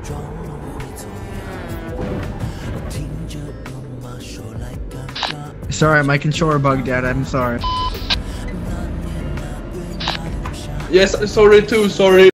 Sorry, my controller bugged out. I'm sorry. Yes, sorry too, sorry.